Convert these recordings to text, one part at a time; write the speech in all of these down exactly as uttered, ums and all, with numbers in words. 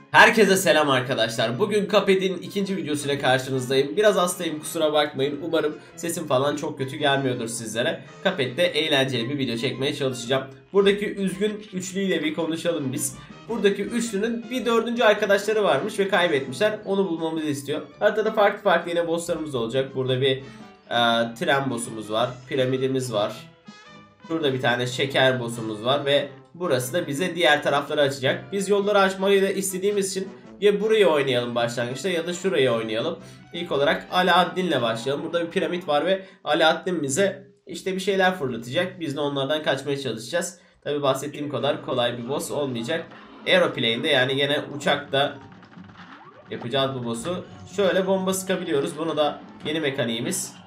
Herkese selam arkadaşlar. Bugün Cuphead'in ikinci videosuyla karşınızdayım. Biraz hastayım, kusura bakmayın. Umarım sesim falan çok kötü gelmiyordur sizlere. Cuphead'de eğlenceli bir video çekmeye çalışacağım. Buradaki üzgün üçlüyle bir konuşalım biz. Buradaki üçlünün bir dördüncü arkadaşları varmış ve kaybetmişler. Onu bulmamızı istiyor. Haritada farklı farklı yine bosslarımız olacak. Burada bir e, tren boss'umuz var. Piramidimiz var. Şurada bir tane şeker boss'umuz var ve burası da bize diğer tarafları açacak. Biz yolları açmayı da istediğimiz için ya burayı oynayalım başlangıçta ya da şurayı oynayalım. İlk olarak Alaaddin'le başlayalım. Burada bir piramit var ve Alaaddin bize işte bir şeyler fırlatacak. Biz de onlardan kaçmaya çalışacağız. Tabi bahsettiğim kadar kolay bir boss olmayacak. Aeroplane'de yani yine uçakta yapacağız bu boss'u. Şöyle bomba sıkabiliyoruz. Bunu da yeni mekaniğimiz.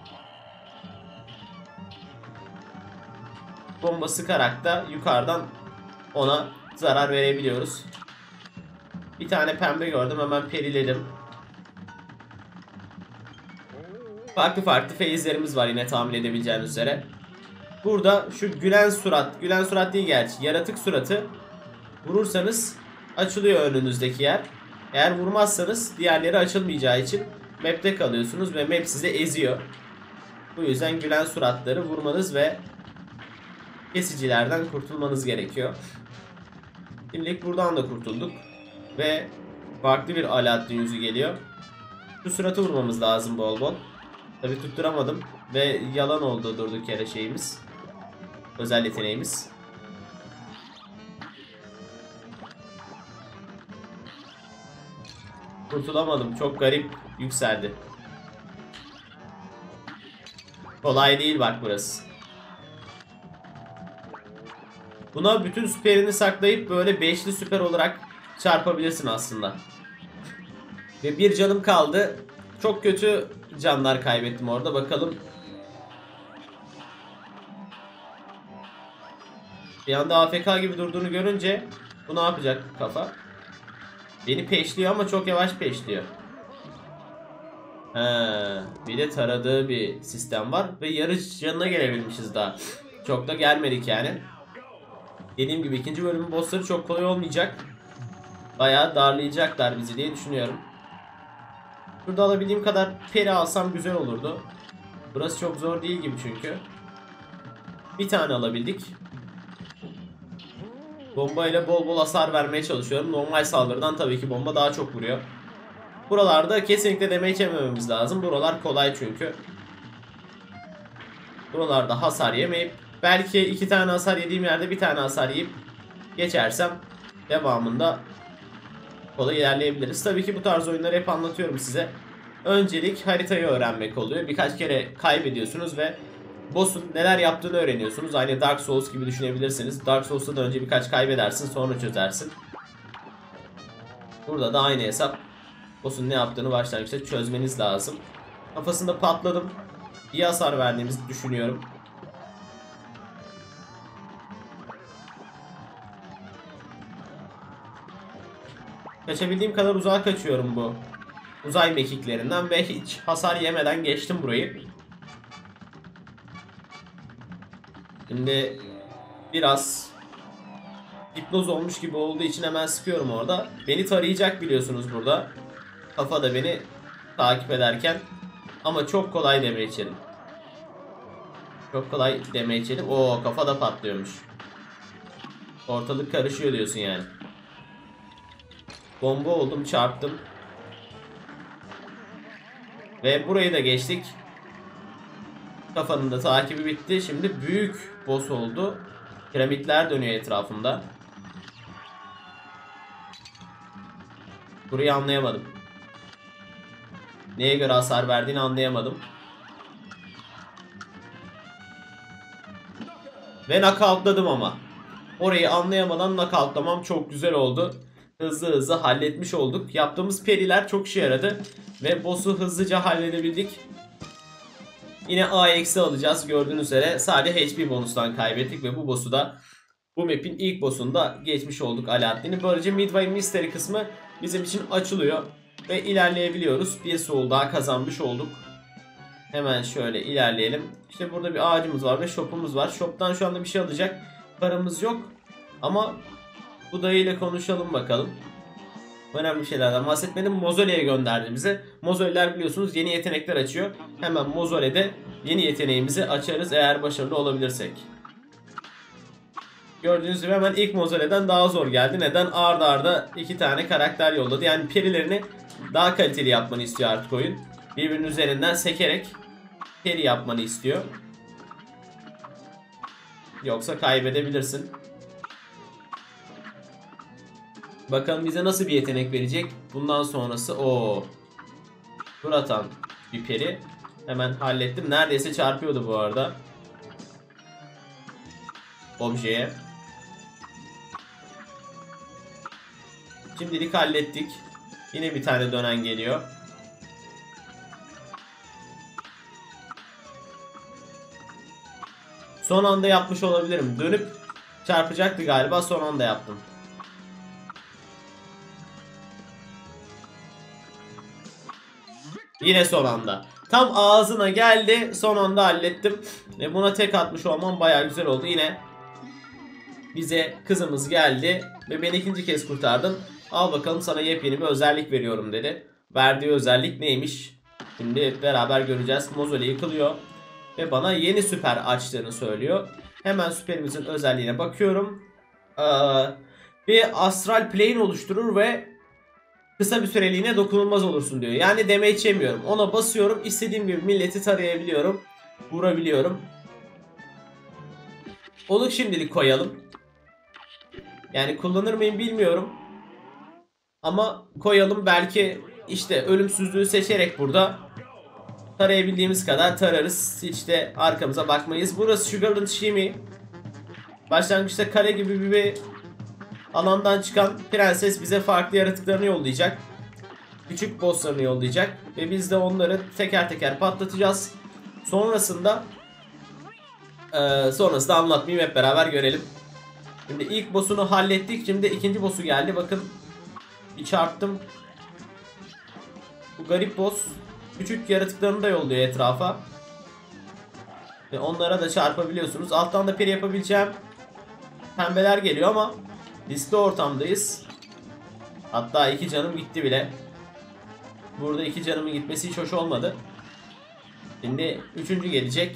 Bomba sıkarak da yukarıdan ona zarar verebiliyoruz. Bir tane pembe gördüm, hemen periledim. Farklı farklı feyizlerimiz var yine tahmin edebileceğiniz üzere. Burada şu gülen surat, gülen surat değil gerçi, yaratık suratı vurursanız açılıyor önünüzdeki yer. Eğer vurmazsanız diğerleri açılmayacağı için map'te kalıyorsunuz ve map sizi eziyor. Bu yüzden gülen suratları vurmanız ve kesicilerden kurtulmanız gerekiyor. Şimdilik buradan da kurtulduk. Ve farklı bir Alaaddin yüzü geliyor. Şu suratı vurmamız lazım bol bol. Tabi tutturamadım. Ve yalan oldu durduk yere şeyimiz. Özel yeteneğimiz. Kurtulamadım. Çok garip yükseldi. Kolay değil bak burası. Buna bütün süperini saklayıp böyle beşli süper olarak çarpabilirsin aslında. Ve bir canım kaldı. Çok kötü canlar kaybettim orada. Bakalım. Bir anda A F K gibi durduğunu görünce bu ne yapacak kafa? Beni peşliyor ama çok yavaş peşliyor. He, bir de taradığı bir sistem var. Ve yarı canına gelebilmişiz daha. Çok da gelmedik yani. Dediğim gibi ikinci bölümün bossları çok kolay olmayacak. Bayağı darlayacaklar bizi diye düşünüyorum. Burada alabildiğim kadar peri alsam güzel olurdu. Burası çok zor değil gibi çünkü. Bir tane alabildik. Bomba ile bol bol hasar vermeye çalışıyorum. Normal saldırıdan tabii ki bomba daha çok vuruyor. Buralarda kesinlikle damage yemememiz lazım. Buralar kolay çünkü. Buralarda hasar yemeyip belki iki tane hasar yediğim yerde bir tane hasar yiyip geçersem devamında kolay ilerleyebiliriz. Tabii ki bu tarz oyunları hep anlatıyorum size. Öncelik haritayı öğrenmek oluyor. Birkaç kere kaybediyorsunuz ve boss'un neler yaptığını öğreniyorsunuz. Aynı Dark Souls gibi düşünebilirsiniz. Dark Souls'ta da önce birkaç kaybedersin, sonra çözersin. Burada da aynı hesap. Boss'un ne yaptığını başlangıçta çözmeniz lazım. Kafasında patladım. İyi hasar verdiğimizi düşünüyorum. Kaçabildiğim kadar uzağa kaçıyorum bu uzay mekiklerinden ve hiç hasar yemeden geçtim burayı. Şimdi biraz hipnoz olmuş gibi olduğu için hemen sıkıyorum orada. Beni tarayacak biliyorsunuz burada. Kafa da beni takip ederken. Ama çok kolay deme içelim. Çok kolay deme içelim. Oo, kafa da patlıyormuş. Ortalık karışıyor diyorsun yani. Bomba oldum, çarptım. Ve burayı da geçtik. Kafanın da takibi bitti. Şimdi büyük boss oldu. Piramitler dönüyor etrafımda. Burayı anlayamadım. Neye göre hasar verdiğini anlayamadım. Ve knockoutladım ama. Orayı anlayamadan knockoutlamam çok güzel oldu. Hızlı hızlı halletmiş olduk. Yaptığımız periler çok işe yaradı. Ve boss'u hızlıca halledebildik. Yine A eksi alacağız gördüğünüz üzere. Sadece H P bonustan kaybettik ve bu boss'u da bu map'in ilk boss'unda geçmiş olduk Alaaddin'i. Böylece Midway Mystery kısmı bizim için açılıyor. Ve ilerleyebiliyoruz. Bir soul daha kazanmış olduk. Hemen şöyle ilerleyelim. İşte burada bir ağacımız var ve shop'umuz var. Shop'tan şu anda bir şey alacak paramız yok. Ama bu dayıyla konuşalım bakalım. önemli şeylerden bahsetmedim. Mozole'ye gönderdi bize. Mozole'ler biliyorsunuz yeni yetenekler açıyor. Hemen Mozole'de yeni yeteneğimizi açarız eğer başarılı olabilirsek. Gördüğünüz gibi hemen ilk Mozole'den daha zor geldi. Neden? Arda arda iki tane karakter yolladı. Yani perilerini daha kaliteli yapmanı istiyor artık oyun. Birbirinin üzerinden sekerek peri yapmanı istiyor. Yoksa kaybedebilirsin. Bakalım bize nasıl bir yetenek verecek. Bundan sonrası o. Tur atan bir peri. Hemen hallettim. Neredeyse çarpıyordu bu arada. Objeye. Şimdilik hallettik. Yine bir tane dönen geliyor. Son anda yapmış olabilirim. Dönüp çarpacaktı galiba. Son anda yaptım. Yine son anda. Tam ağzına geldi. Son anda hallettim. Ve buna tek atmış olmam bayağı güzel oldu. Yine bize kızımız geldi. Ve beni ikinci kez kurtardın. Al bakalım sana yepyeni bir özellik veriyorum dedi. Verdiği özellik neymiş? Şimdi beraber göreceğiz. Mozole yıkılıyor. Ve bana yeni süper açtığını söylüyor. Hemen süperimizin özelliğine bakıyorum. Ee, bir astral plane oluşturur ve kısa bir süreliğine dokunulmaz olursun diyor. Yani damage yemiyorum. Ona basıyorum. İstediğim gibi milleti tarayabiliyorum. Vurabiliyorum. Onu şimdilik koyalım. Yani kullanır mıyım bilmiyorum. Ama koyalım. Belki işte ölümsüzlüğü seçerek burada tarayabildiğimiz kadar tararız. Hiç de arkamıza bakmayız. Burası Sugarland Shimmy. Başlangıçta kare gibi bir alandan çıkan prenses bize farklı yaratıklarını yollayacak. Küçük bosslarını yollayacak. Ve biz de onları teker teker patlatacağız. Sonrasında e, sonrasında anlatmayayım, hep beraber görelim. Şimdi ilk boss'unu hallettik. Şimdi ikinci boss'u geldi. Bakın bir çarptım. Bu garip boss küçük yaratıklarını da yolluyor etrafa. Ve onlara da çarpabiliyorsunuz. Alttan da peri yapabileceğim pembeler geliyor ama riskli ortamdayız. Hatta iki canım gitti bile. Burada iki canımın gitmesi hiç hoş olmadı. Şimdi üçüncü gelecek.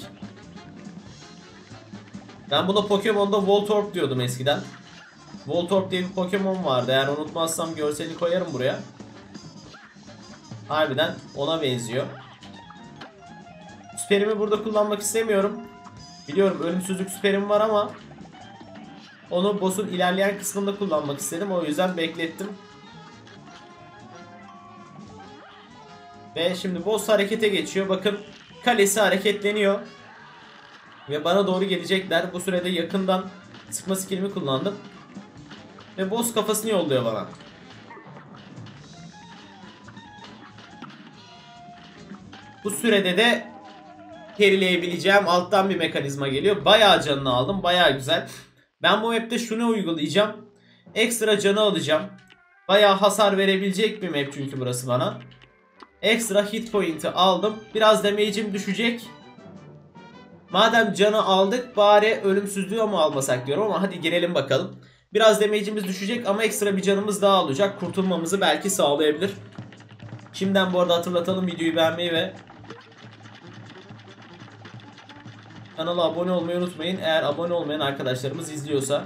Ben buna Pokemon'da Voltorb diyordum eskiden. Voltorb diye bir Pokemon vardı. Eğer unutmazsam görseli koyarım buraya. Harbiden ona benziyor. Süperimi burada kullanmak istemiyorum. Biliyorum ölümsüzlük süperim var ama onu boss'un ilerleyen kısmında kullanmak istedim. O yüzden beklettim. Ve şimdi boss harekete geçiyor. Bakın kalesi hareketleniyor. Ve bana doğru gelecekler. Bu sürede yakından sıkma skillimi kullandım. Ve boss kafasını yolluyor bana. Bu sürede de gerileyebileceğim alttan bir mekanizma geliyor. Bayağı canını aldım. Bayağı güzel. Ben bu map'te şunu uygulayacağım. Ekstra canı alacağım. Bayağı hasar verebilecek bir map çünkü burası bana. Ekstra hit point'i aldım. Biraz damage'im düşecek. Madem canı aldık bari ölümsüzlüğü mu almasak diyorum ama hadi girelim bakalım. Biraz damage'imiz düşecek ama ekstra bir canımız daha olacak. Kurtulmamızı belki sağlayabilir. Şimdiden bu arada hatırlatalım, videoyu beğenmeyi ve kanala abone olmayı unutmayın. Eğer abone olmayan arkadaşlarımız izliyorsa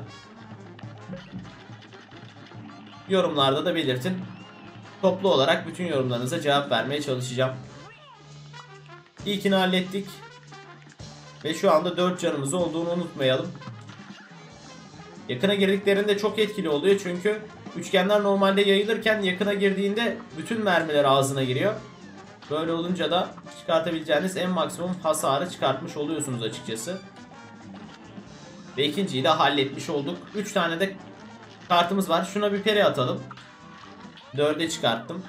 yorumlarda da belirtin. Toplu olarak bütün yorumlarınıza cevap vermeye çalışacağım. İlkini hallettik. Ve şu anda dört canımız olduğunu unutmayalım. Yakına girdiklerinde çok etkili oluyor çünkü üçgenler normalde yayılırken yakına girdiğinde bütün mermiler ağzına giriyor. Böyle olunca da çıkartabileceğiniz en maksimum hasarı çıkartmış oluyorsunuz açıkçası. Ve ikinciyi de halletmiş olduk. üç tane de kartımız var. Şuna bir peri atalım. dörde çıkarttım.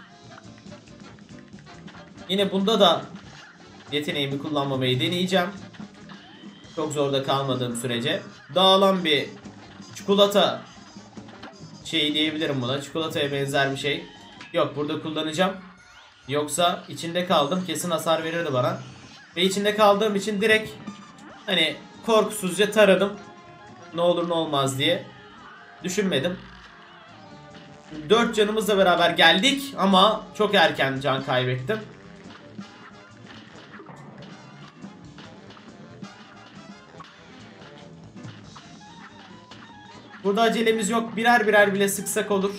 Yine bunda da yeteneğimi kullanmamayı deneyeceğim. Çok zorda kalmadığım sürece. Dağılan bir çikolata şeyi diyebilirim buna. Çikolataya benzer bir şey. Yok, burada kullanacağım. Yoksa içinde kaldım. Kesin hasar verirdi bana. Ve içinde kaldığım için direkt hani korkusuzca taradım. Ne olur ne olmaz diye. Düşünmedim. dört canımızla beraber geldik ama çok erken can kaybettim. Burada acelemiz yok. Birer birer bile sıksak olur.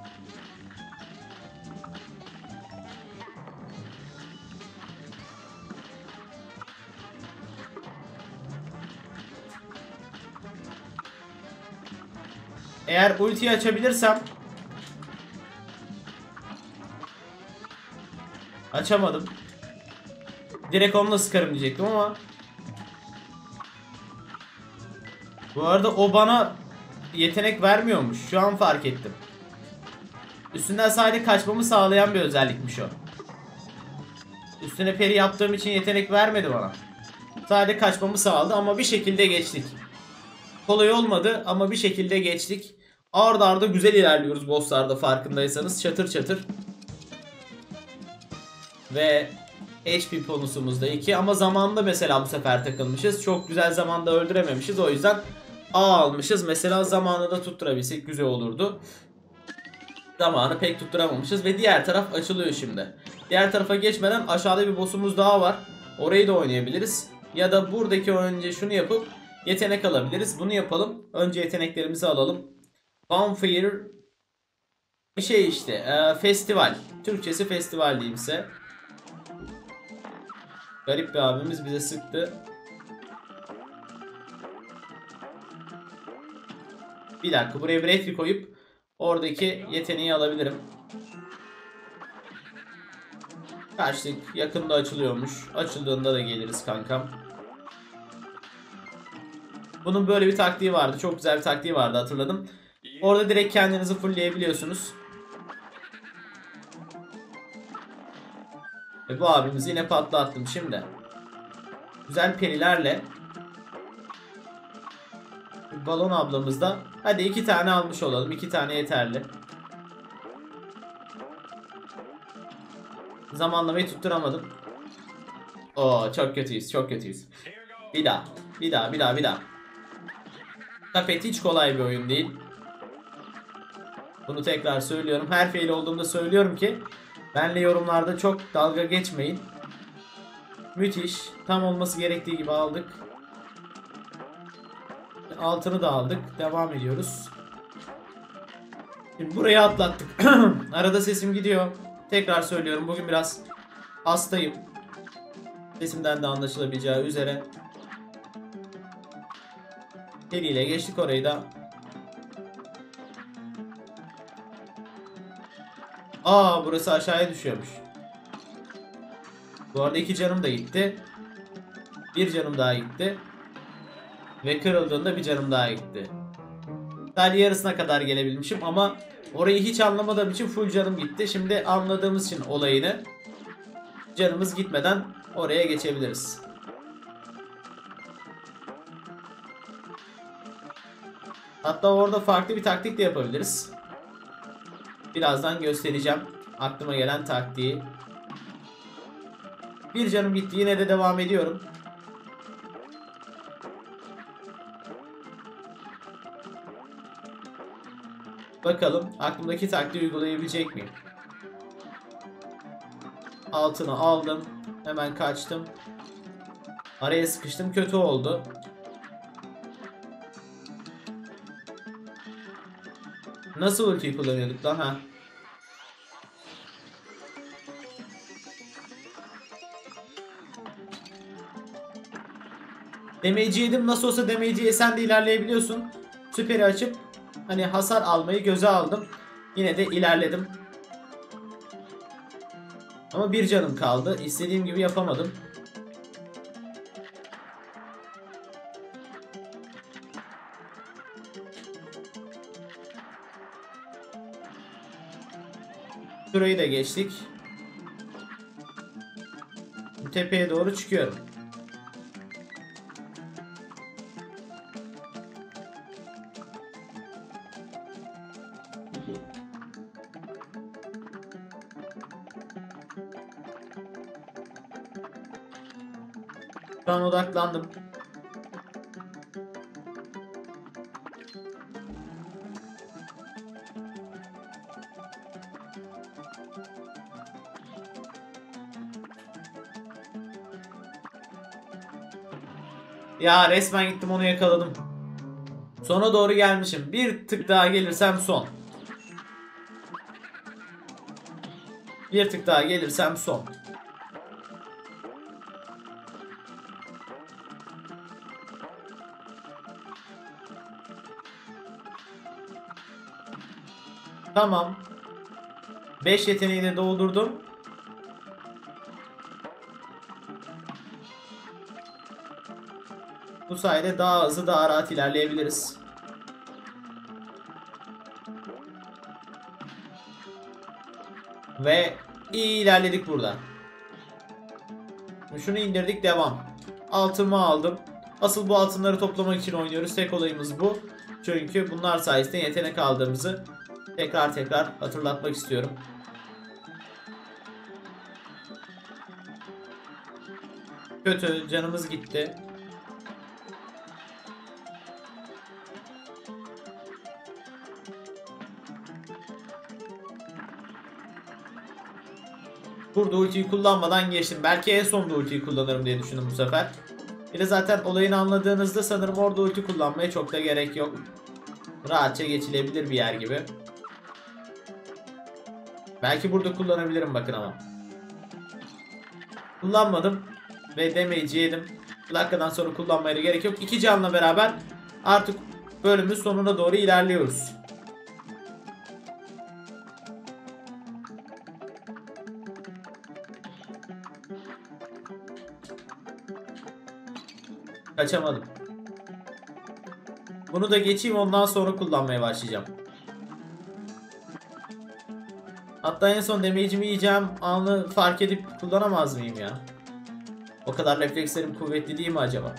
Eğer ultiyi açabilirsem. Açamadım. Direkt onunla sıkarım diyecektim ama. Bu arada o bana yetenek vermiyormuş. Şu an fark ettim. Üstünden sadece kaçmamı sağlayan bir özellikmiş o. Üstüne peri yaptığım için yetenek vermedi bana. Sadece kaçmamı sağladı ama bir şekilde geçtik. Kolay olmadı ama bir şekilde geçtik. Arda arda güzel ilerliyoruz bosslarda, farkındaysanız. Çatır çatır. Ve H P bonusumuzda iki ama zamanında mesela bu sefer takılmışız. Çok güzel zamanda öldürememişiz. O yüzden A almışız. Mesela zamanı da tutturabilsek güzel olurdu. Zamanı pek tutturamamışız ve diğer taraf açılıyor şimdi. Diğer tarafa geçmeden aşağıda bir boss'umuz daha var. Orayı da oynayabiliriz. Ya da buradaki önce şunu yapıp yetenek alabiliriz. Bunu yapalım. Önce yeteneklerimizi alalım. Bonfire bir şey işte. E, festival. Türkçesi festival diyeyim size. Garip bir abimiz bize sıktı. Bir dakika, buraya bir retri koyup oradaki yeteneği alabilirim. Kaçtık. Yakında açılıyormuş. Açıldığında da geliriz kankam. Bunun böyle bir taktiği vardı. Çok güzel bir taktiği vardı, hatırladım. Orada direkt kendinizi fullleyebiliyorsunuz. Ve bu abimizi yine patlattım şimdi. Güzel perilerle. Balon ablamız da. Hadi iki tane almış olalım. İki tane yeterli. Zamanlamayı tutturamadım. Oo, çok kötüyüz. Çok kötüyüz. Bir daha. Bir daha. Bir daha. Bir daha. Cuphead hiç kolay bir oyun değil. Bunu tekrar söylüyorum. Her fail olduğumda söylüyorum ki benle yorumlarda çok dalga geçmeyin. Müthiş. Tam olması gerektiği gibi aldık. Altını da aldık. Devam ediyoruz. Şimdi burayı atlattık. Arada sesim gidiyor. Tekrar söylüyorum. Bugün biraz hastayım. Sesimden de anlaşılabileceği üzere. Eliyle geçtik orayı da. Aa, burası aşağıya düşüyormuş. Bu arada iki canım da gitti. Bir canım daha gitti. Ve kırıldığında bir canım daha gitti. Sadece yarısına kadar gelebilmişim ama orayı hiç anlamadığım için full canım gitti. Şimdi anladığımız için olayını, canımız gitmeden oraya geçebiliriz. Hatta orada farklı bir taktik de yapabiliriz. Birazdan göstereceğim aklıma gelen taktiği. Bir canım gitti, yine de devam ediyorum. Bakalım aklımdaki taktiği uygulayabilecek miyim? Altını aldım. Hemen kaçtım. Araya sıkıştım. Kötü oldu. Nasıl ultiyi kullanıyorduk lan ha? Damage'i yedim. Nasıl olsa damage'i yesen de ilerleyebiliyorsun. Süperi açıp hani hasar almayı göze aldım. Yine de ilerledim. Ama bir canım kaldı. İstediğim gibi yapamadım. Şurayı da geçtik. Tepeye doğru çıkıyorum. Şu an odaklandım. Ya resmen gittim onu yakaladım. Sona doğru gelmişim. Bir tık daha gelirsem son. Bir tık daha gelirsem son. Tamam. beş yeteneğini doldurdum. Bu sayede daha hızlı, daha rahat ilerleyebiliriz. Ve iyi ilerledik burada. Şunu indirdik, devam. Altımı aldım. Asıl bu altınları toplamak için oynuyoruz. Tek olayımız bu. Çünkü bunlar sayesinde yetenek aldığımızı tekrar tekrar hatırlatmak istiyorum. Kötü, canımız gitti. Burada ultiyi kullanmadan geçtim. Belki en sonda ultiyi kullanırım diye düşündüm bu sefer. Bir de zaten olayını anladığınızda sanırım orada ulti kullanmaya çok da gerek yok. Rahatça geçilebilir bir yer gibi. Belki burada kullanabilirim bakın ama. Kullanmadım. Ve damage'i yedim. Bu dakikadan sonra kullanmaya da gerek yok. İki canla beraber artık bölümün sonuna doğru ilerliyoruz. Kaçamadım. Bunu da geçeyim, ondan sonra kullanmaya başlayacağım. Hatta en son damage'imi yiyeceğim anı fark edip kullanamaz mıyım ya? O kadar reflekslerim kuvvetli değil mi acaba?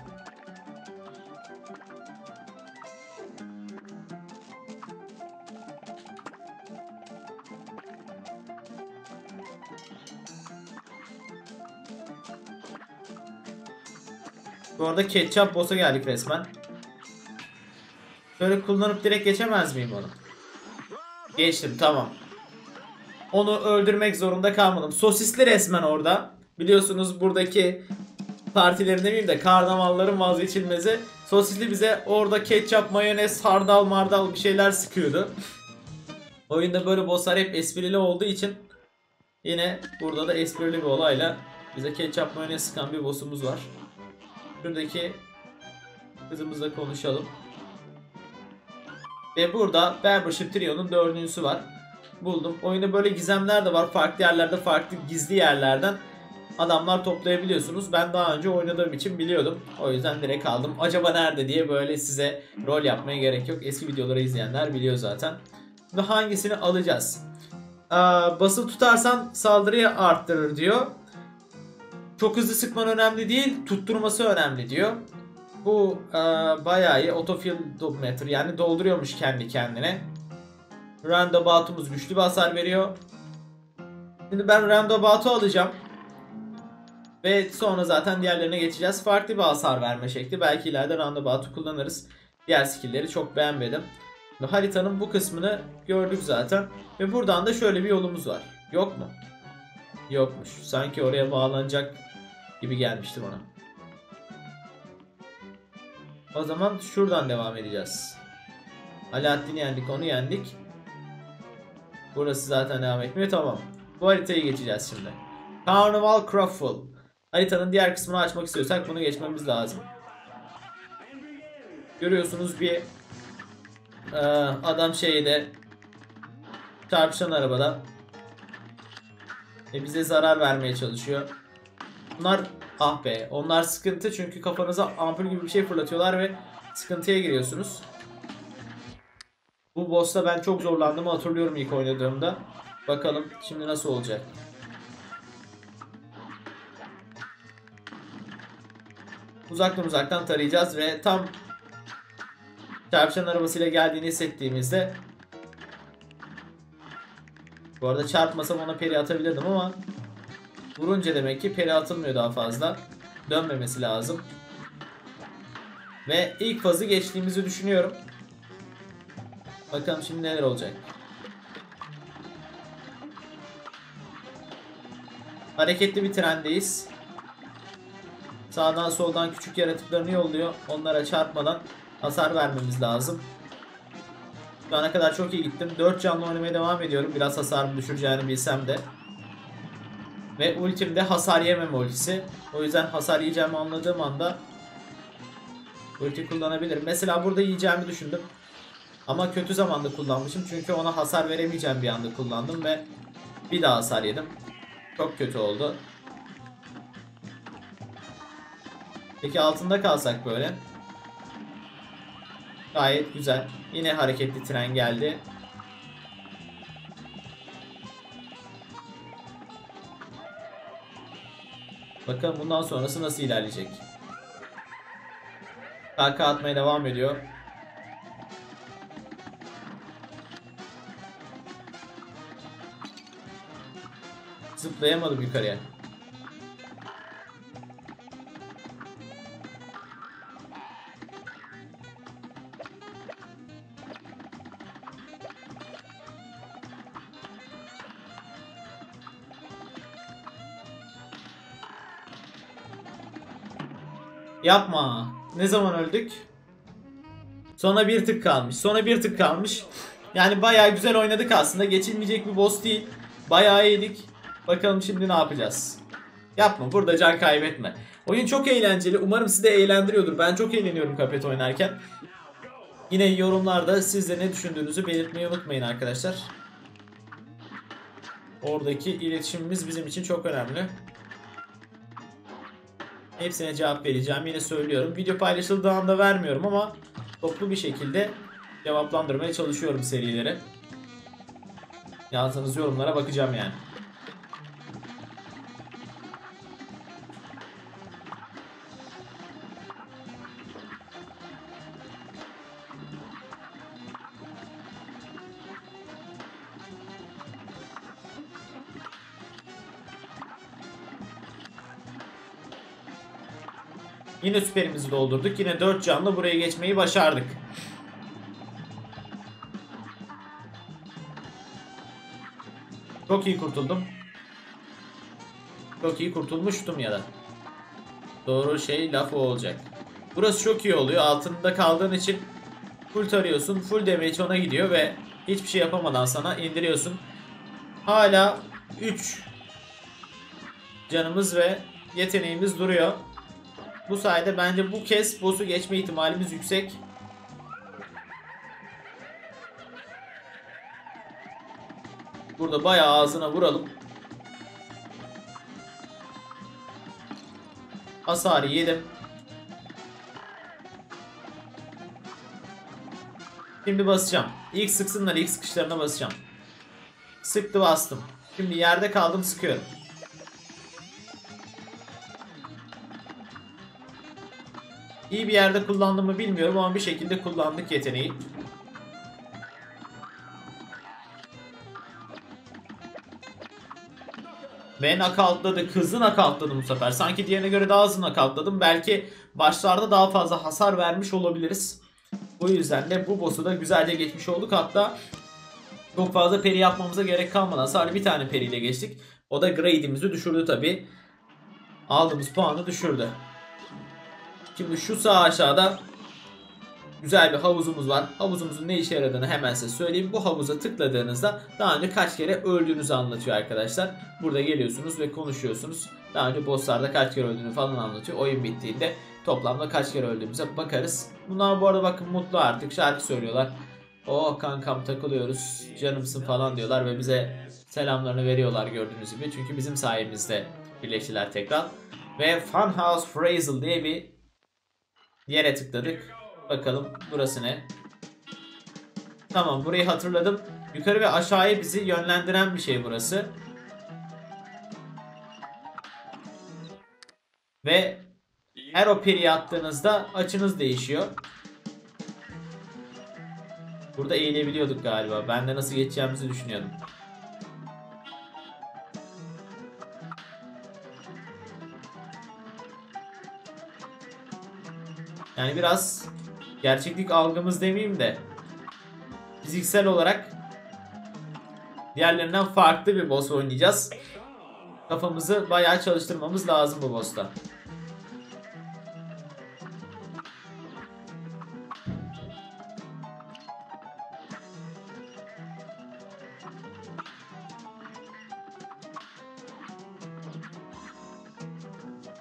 Bu arada ketçap boss'a geldik resmen. Böyle kullanıp direkt geçemez miyim onu? Geçtim, tamam. Onu öldürmek zorunda kalmadım. Sosisli resmen orada. Biliyorsunuz buradaki partilerin demeyeyim de karnavalların vazgeçilmezi. Sosisli bize orada ketçap, mayonez, hardal mardal bir şeyler sıkıyordu. Oyunda böyle bosslar hep esprili olduğu için yine burada da esprili bir olayla bize ketçap, mayonez sıkan bir boss'umuz var. Şuradaki kızımızla konuşalım. Ve burada Barbershop Trio'nun dördüncüsü var. Buldum. Oyunda böyle gizemler de var. Farklı yerlerde, farklı gizli yerlerden adamlar toplayabiliyorsunuz. Ben daha önce oynadığım için biliyordum. O yüzden direkt aldım. Acaba nerede diye böyle size rol yapmaya gerek yok. Eski videoları izleyenler biliyor zaten. Ve hangisini alacağız? Ee, basılı tutarsan saldırıyı arttırır diyor. Çok hızlı sıkman önemli değil. Tutturması önemli diyor. Bu e, bayağı iyi. Autofill yani dolduruyormuş kendi kendine. Roundabout'umuz güçlü bir hasar veriyor. Şimdi ben Roundabout'u alacağım. Ve sonra zaten diğerlerine geçeceğiz. Farklı bir hasar verme şekli. Belki ileride Roundabout'u kullanırız. Diğer skill'leri çok beğenmedim. Ve haritanın bu kısmını gördük zaten. Ve buradan da şöyle bir yolumuz var. Yok mu? Yokmuş. Sanki oraya bağlanacak gibi gelmişti bana. O zaman şuradan devam edeceğiz. Alaaddin'i yendik, onu yendik. Burası zaten devam etmiyor, tamam. Bu haritayı geçeceğiz şimdi. Carnival Craftful. Haritanın diğer kısmını açmak istiyorsak bunu geçmemiz lazım. Görüyorsunuz bir e, adam şeyde çarpışan arabada ve bize zarar vermeye çalışıyor. Bunlar ah be, onlar sıkıntı çünkü kafanıza ampul gibi bir şey fırlatıyorlar ve sıkıntıya giriyorsunuz. Bu boss'ta ben çok zorlandığımı hatırlıyorum ilk oynadığımda. Bakalım şimdi nasıl olacak. Uzaktan uzaktan tarayacağız ve tam çarpışan arabasıyla geldiğini hissettiğimizde, bu arada çarpmasam ona peri atabilirdim ama vurunca demek ki peri atılmıyor daha fazla. Dönmemesi lazım. Ve ilk fazı geçtiğimizi düşünüyorum. Bakalım şimdi neler olacak. Hareketli bir trendeyiz. Sağdan soldan küçük yaratıklarını yolluyor. Onlara çarpmadan hasar vermemiz lazım. Şu ana kadar çok iyi gittim. dört canlı oynamaya devam ediyorum. Biraz hasarımı düşüreceğini bilsem de. Ve ultim de hasar yememe ultisi. O yüzden hasar yiyeceğimi anladığım anda ulti kullanabilirim. Mesela burada yiyeceğimi düşündüm. Ama kötü zamanda kullanmışım. Çünkü ona hasar veremeyeceğim bir anda kullandım ve bir daha hasar yedim. Çok kötü oldu. Peki altında kalsak böyle. Gayet güzel. Yine hareketli tren geldi. Bakalım bundan sonrası nasıl ilerleyecek. K K atmaya devam ediyor. Zıplayamadım yukarıya. Yapma. Ne zaman öldük? Sona bir tık kalmış. Sona bir tık kalmış. Yani bayağı güzel oynadık aslında. Geçilmeyecek bir boss değil. Bayağı iyiydik. Bakalım şimdi ne yapacağız? Yapma. Burada can kaybetme. Oyun çok eğlenceli. Umarım sizi de eğlendiriyordur. Ben çok eğleniyorum Cuphead oynarken. Yine yorumlarda siz de ne düşündüğünüzü belirtmeyi unutmayın arkadaşlar. Oradaki iletişimimiz bizim için çok önemli. Hepsine cevap vereceğim. Yine söylüyorum. Video paylaşıldığı anda vermiyorum ama toplu bir şekilde cevaplandırmaya çalışıyorum serileri. Yazdığınız yorumlara bakacağım yani. Yine süperimizi doldurduk. Yine dört canlı buraya geçmeyi başardık. Çok iyi kurtuldum. Çok iyi kurtulmuştum ya da. Doğru şey laf o olacak. Burası çok iyi oluyor. Altında kaldığın için full tarıyorsun. Full damage ona gidiyor ve hiçbir şey yapamadan sana indiriyorsun. Hala üç canımız ve yeteneğimiz duruyor. Bu sayede bence bu kez boss'u geçme ihtimalimiz yüksek. Burada bayağı ağzına vuralım. Hasarı yedim. Şimdi basacağım. İlk sıksınlar, ilk sıkışlarına basacağım. Sıktı bastım. Şimdi yerde kaldım, sıkıyorum. İyi bir yerde kullandığımı bilmiyorum ama bir şekilde kullandık yeteneği. Ve knockoutladı. Hızlı knockoutladım bu sefer. Sanki diğerine göre daha hızlı knockoutladım. Belki başlarda daha fazla hasar vermiş olabiliriz. Bu yüzden de bu boss'u da güzelce geçmiş olduk. Hatta çok fazla peri yapmamıza gerek kalmadan sadece bir tane periyle geçtik. O da grade'imizi düşürdü tabi. Aldığımız puanı düşürdü. Şimdi şu sağ aşağıda güzel bir havuzumuz var. Havuzumuzun ne işe yaradığını hemen size söyleyeyim. Bu havuza tıkladığınızda daha önce kaç kere öldüğünüzü anlatıyor arkadaşlar. Burada geliyorsunuz ve konuşuyorsunuz. Daha önce bosslarda kaç kere öldüğünü falan anlatıyor. Oyun bittiğinde toplamda kaç kere öldüğümüze bakarız. Bunlar bu arada bakın mutlu artık, şarkı söylüyorlar. Oh kankam takılıyoruz, canımsın falan diyorlar ve bize selamlarını veriyorlar gördüğünüz gibi. Çünkü bizim sayemizde birleştiler tekrar. Ve Funhouse Frazzle diye bir yere tıkladık. Bakalım burası ne? Tamam, burayı hatırladım. Yukarı ve aşağıya bizi yönlendiren bir şey burası. Ve her o periyi attığınızda açınız değişiyor. Burada eğilebiliyorduk galiba. Ben de nasıl geçeceğimizi düşünüyordum. Yani biraz gerçeklik algımız demeyeyim de fiziksel olarak diğerlerinden farklı bir boss oynayacağız. Kafamızı bayağı çalıştırmamız lazım bu boss'ta.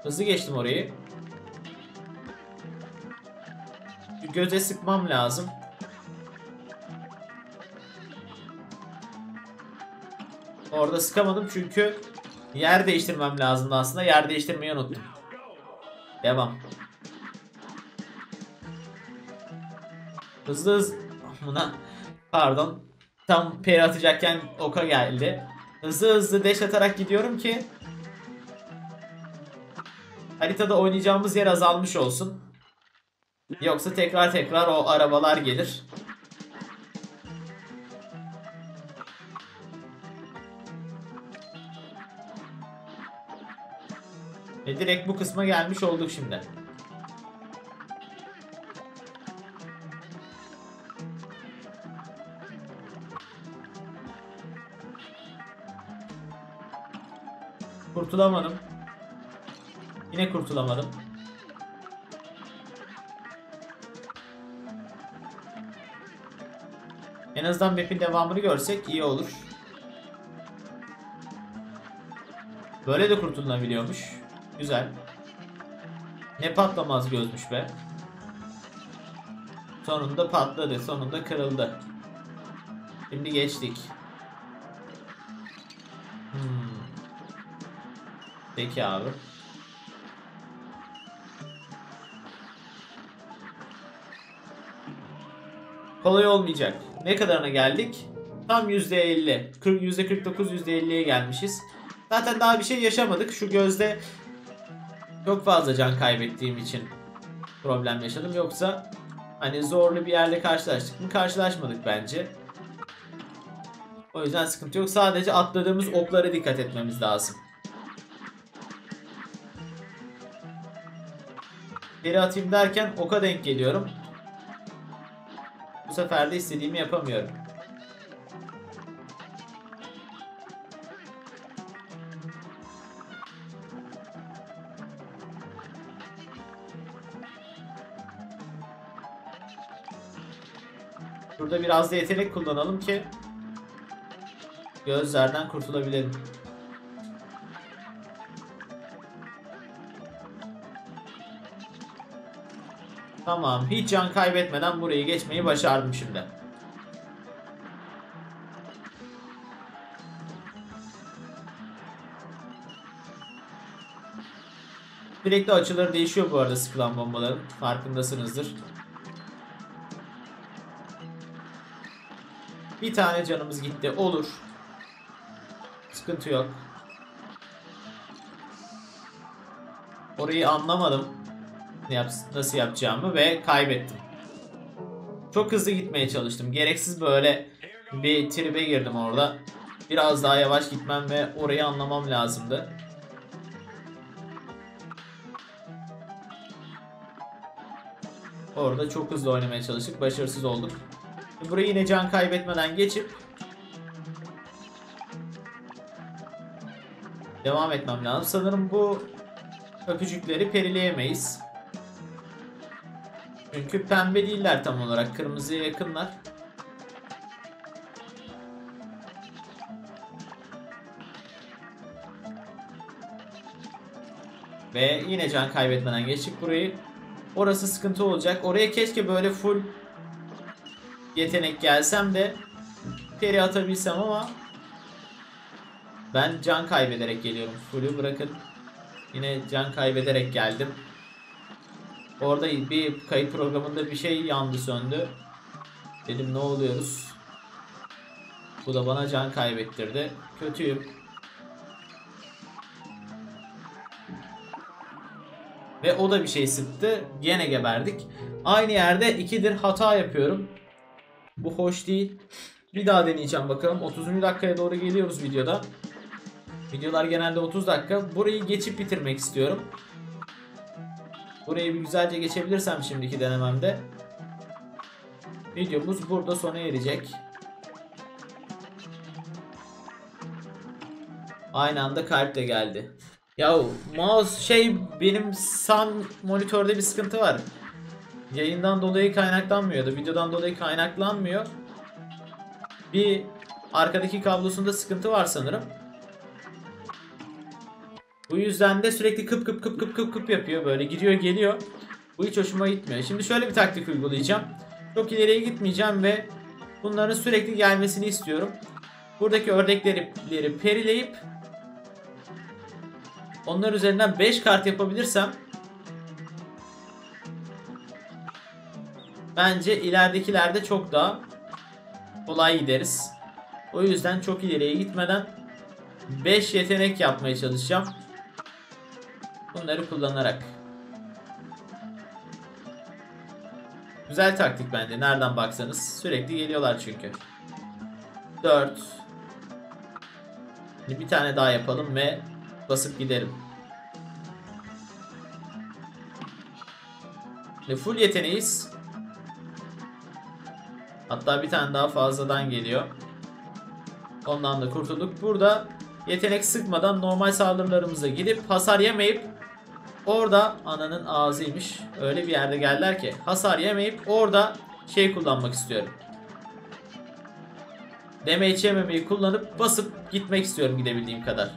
Hızlı geçtim orayı. Göze sıkmam lazım. Orada sıkamadım çünkü yer değiştirmem lazımdı aslında. Yer değiştirmeyi unuttum. Devam. Hızlı hızlı. Buna pardon. Tam peri atacakken oka geldi. Hızlı hızlı dash atarak gidiyorum ki haritada oynayacağımız yer azalmış olsun. Yoksa tekrar tekrar o arabalar gelir. Ve direkt bu kısma gelmiş olduk şimdi. Kurtulamadım. Yine kurtulamadım. En azından map'in devamını görsek iyi olur. Böyle de kurtulunabiliyormuş. Güzel. Ne patlamaz gözmüş be. Sonunda patladı. Sonunda kırıldı. Şimdi geçtik. Hmm. Peki abi. Kolay olmayacak. Ne kadarına geldik? Tam yüzde elli. yüzde kırk dokuz yüzde elliye gelmişiz. Zaten daha bir şey yaşamadık. Şu gözde çok fazla can kaybettiğim için problem yaşadım. Yoksa hani zorlu bir yerle karşılaştık mı? Karşılaşmadık bence. O yüzden sıkıntı yok. Sadece atladığımız oklara dikkat etmemiz lazım. Geri atayım derken oka denk geliyorum. Bu sefer de istediğimi yapamıyorum. Burada biraz da yetenek kullanalım ki gözlerden kurtulabilelim. Tamam, hiç can kaybetmeden burayı geçmeyi başardım şimdi. Sürekli açıları değişiyor bu arada sıkılan bombaların. Farkındasınızdır. Bir tane canımız gitti. Olur. Sıkıntı yok. Orayı anlamadım. Ne yap nasıl yapacağımı ve kaybettim. Çok hızlı gitmeye çalıştım. Gereksiz böyle bir tribe girdim orada. Biraz daha yavaş gitmem ve orayı anlamam lazımdı. Orada çok hızlı oynamaya çalıştık. Başarısız olduk. Burayı yine can kaybetmeden geçip devam etmem lazım. Sanırım bu öpücükleri perileyemeyiz. Çünkü pembe değiller tam olarak. Kırmızıya yakınlar. Ve yine can kaybetmeden geçtik burayı. Orası sıkıntı olacak. Oraya keşke böyle full yetenek gelsem de peri atabilsem ama ben can kaybederek geliyorum. Full'ü bırakın. Yine can kaybederek geldim. Orada bir kayıt programında bir şey yandı söndü. Dedim ne oluyoruz? Bu da bana can kaybettirdi. Kötüyüm. Ve o da bir şey sıktı. Gene geberdik. Aynı yerde ikidir hata yapıyorum. Bu hoş değil. Bir daha deneyeceğim bakalım. otuzuncu dakikaya doğru geliyoruz videoda. Videolar genelde otuz dakika. Burayı geçip bitirmek istiyorum. Burayı bir güzelce geçebilirsem şimdiki denememde videomuz burada sona erecek. Aynı anda kalp de geldi. Ya mouse şey benim sağ monitörde bir sıkıntı var. Yayından dolayı kaynaklanmıyor da videodan dolayı kaynaklanmıyor. Bir arkadaki kablosunda sıkıntı var sanırım. Bu yüzden de sürekli kıp kıp kıp kıp kıp kıp yapıyor. Böyle gidiyor geliyor. Bu hiç hoşuma gitmiyor. Şimdi şöyle bir taktik uygulayacağım. Çok ileriye gitmeyeceğim ve bunların sürekli gelmesini istiyorum. Buradaki ördekleri perileyip onlar üzerinden beş kart yapabilirsem bence ileridekilerde çok daha kolay gideriz. O yüzden çok ileriye gitmeden beş yetenek yapmaya çalışacağım. Bunları kullanarak. Güzel taktik bence. Nereden baksanız sürekli geliyorlar çünkü. dört. Şimdi bir tane daha yapalım ve basıp giderim. Ve full yeteneğiz. Hatta bir tane daha fazladan geliyor. Ondan da kurtulduk. Burada yetenek sıkmadan normal saldırılarımıza gidip hasar yemeyip orada ananın ağzıymış. Öyle bir yerde geldiler ki hasar yemeyip orada şey kullanmak istiyorum. Damage yememeyi kullanıp basıp gitmek istiyorum gidebildiğim kadar.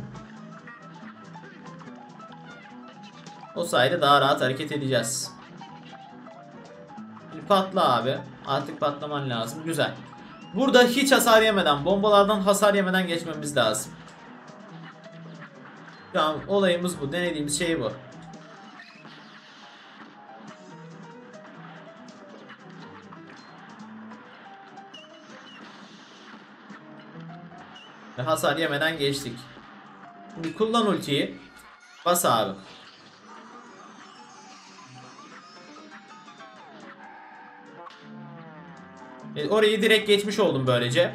O sayede daha rahat hareket edeceğiz. Şimdi patla abi. Artık patlaman lazım. Güzel. Burada hiç hasar yemeden, bombalardan hasar yemeden geçmemiz lazım. Şu an olayımız bu. Denediğimiz şey bu. Ve hasar yemeden geçtik. Şimdi kullan ultiyi. Bas abi. Evet, orayı direkt geçmiş oldum böylece.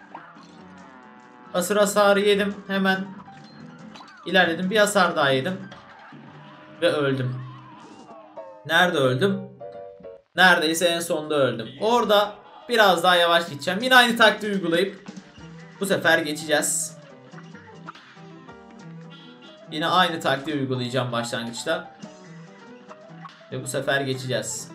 Asır hasarı yedim. Hemen ilerledim. Bir hasar daha yedim. Ve öldüm. Nerede öldüm? Neredeyse en sonda öldüm. Orada biraz daha yavaş gideceğim. Yine aynı taktiği uygulayıp bu sefer geçeceğiz. Yine aynı taktiği uygulayacağım başlangıçta. Ve bu sefer geçeceğiz.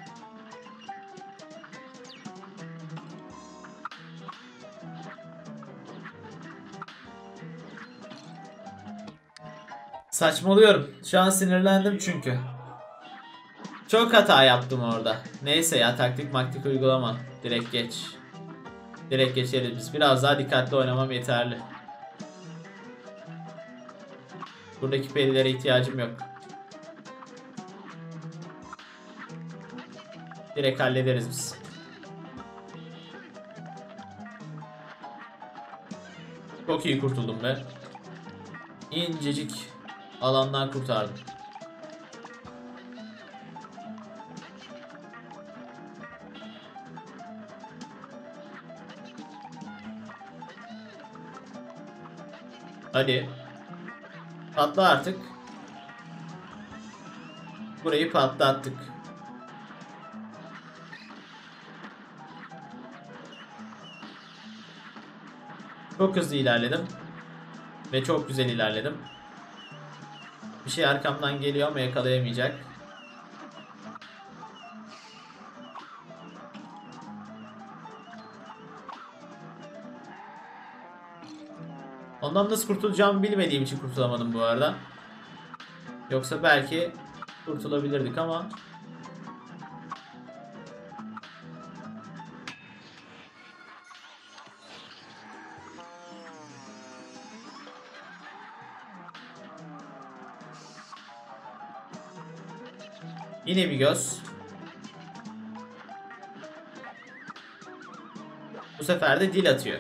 Saçmalıyorum. Şu an sinirlendim çünkü. Çok hata yaptım orada. Neyse ya, taktik maktik uygulama. Direkt geç. Direkt geçeriz biz. Biraz daha dikkatli oynamam yeterli. Buradaki perilere ihtiyacım yok. Direkt hallederiz biz. Çok iyi kurtuldum be. İncecik alandan kurtardım. Hadi. Patla artık. Burayı patlattık. Çok hızlı ilerledim. Ve çok güzel ilerledim. Bir şey arkamdan geliyor ama yakalayamayacak. Ondan nasıl kurtulacağımı bilmediğim için kurtulamadım bu arada. Yoksa belki kurtulabilirdik ama yine bir göz. Bu sefer de dil atıyor.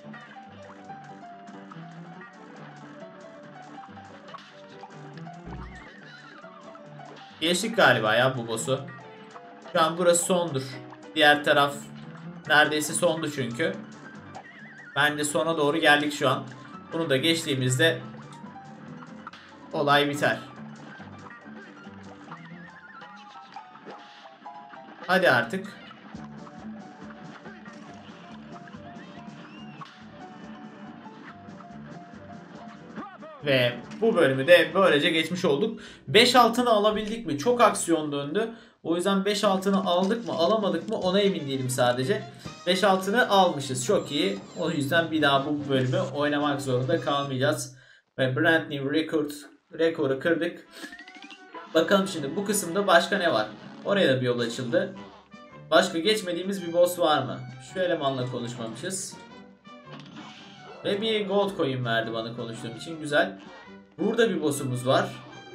Geçtik galiba ya bu boss'u. Şu an burası sondur. Diğer taraf neredeyse sondu çünkü. Bence sona doğru geldik şu an. Bunu da geçtiğimizde olay biter. Hadi artık. Ve bu bölümü de böylece geçmiş olduk. beş altını alabildik mi? Çok aksiyon döndü. O yüzden beş altını aldık mı alamadık mı ona emin değilim sadece. beş altını almışız. Çok iyi. O yüzden bir daha bu bölümü oynamak zorunda kalmayacağız. Ve brand new record rekoru kırdık. Bakalım şimdi bu kısımda başka ne var? Oraya da bir yol açıldı. Başka geçmediğimiz bir boss var mı? Şu elemanla konuşmamışız. Ve bir gold coin verdi bana konuştuğum için. Güzel. Burada bir boss'umuz var.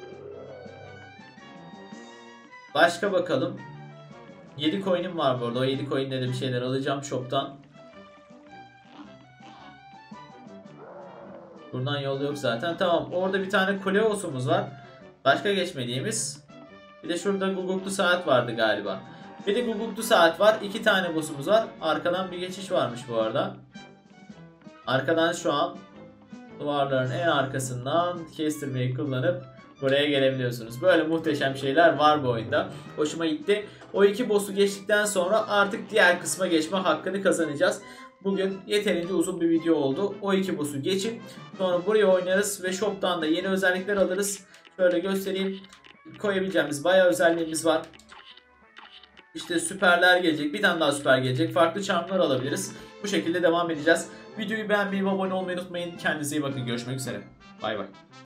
Başka bakalım. yedi coin'im var bu arada. O yedi coin'le de bir şeyler alacağım shop'tan. Buradan yol yok zaten. Tamam. Orada bir tane kule boss'umuz var. Başka geçmediğimiz. Bir de şurada guguklu saat vardı galiba. Bir de guguklu saat var. İki tane boss'umuz var. Arkadan bir geçiş varmış bu arada. Arkadan şu an duvarların en arkasından kestirmeyi kullanıp buraya gelebiliyorsunuz. Böyle muhteşem şeyler var bu oyunda. Hoşuma gitti. O iki boss'u geçtikten sonra artık diğer kısma geçme hakkını kazanacağız. Bugün yeterince uzun bir video oldu. O iki boss'u geçip sonra buraya oynarız ve shop'tan da yeni özellikler alırız. Şöyle göstereyim. Koyabileceğimiz bayağı özelliğimiz var. İşte süperler gelecek. Bir tane daha süper gelecek. Farklı charmlar alabiliriz. Bu şekilde devam edeceğiz. Videoyu beğenmeyi ve abone olmayı unutmayın. Kendinize iyi bakın. Görüşmek üzere. Bay bay.